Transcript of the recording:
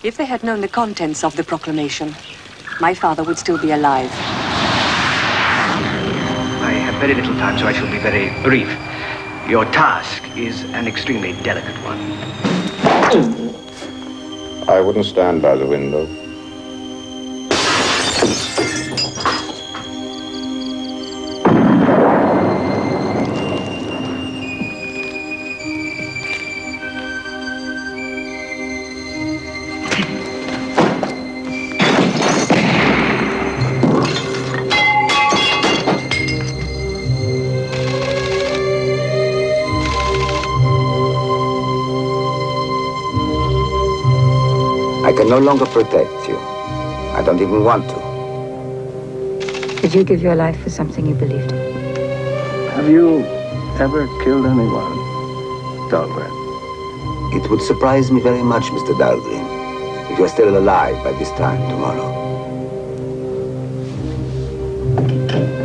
If they had known the contents of the proclamation, my father would still be alive. I have very little time, so I shall be very brief. Your task is an extremely delicate one. I wouldn't stand by the window. I can no longer protect you. I don't even want to. Did you give your life for something you believed in? Have you ever killed anyone, Dahlgren? It would surprise me very much, Mr. Dahlgren, if you're still alive by this time tomorrow.